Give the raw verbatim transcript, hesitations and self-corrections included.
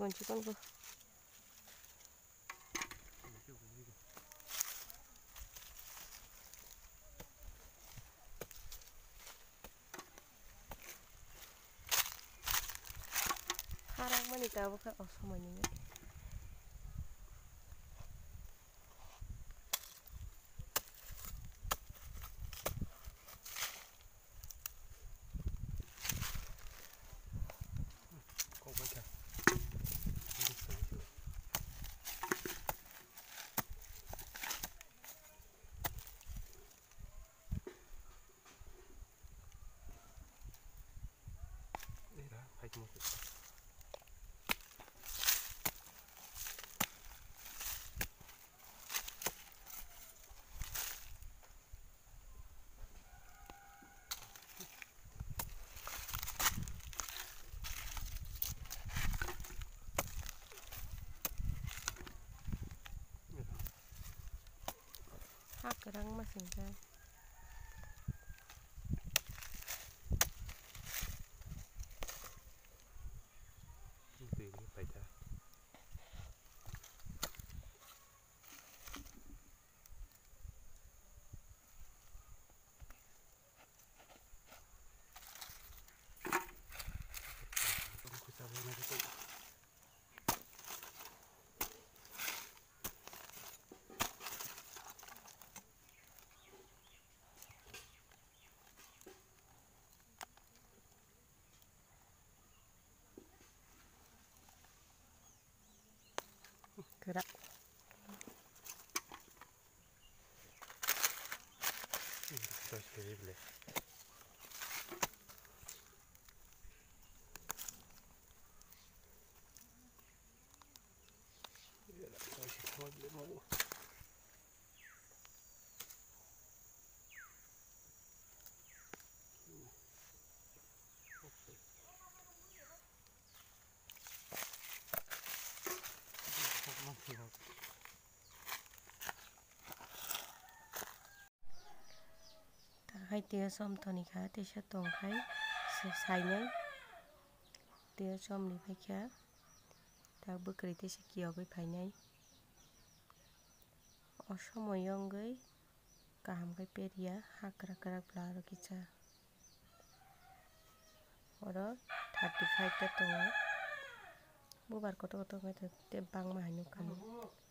Chicken chicken को harang manita bukan oh semuanya hak kerang masing kan gerak hai tia som thoni kha te sa tong khai sai nai tia som ni phai kha ta bukri te sa kiyo bai phai nai o somoy ongoi kaham kai peria hakra kra bla ro kicha oro thirty five ta tongo bubar koto koto te bangma haino kamo.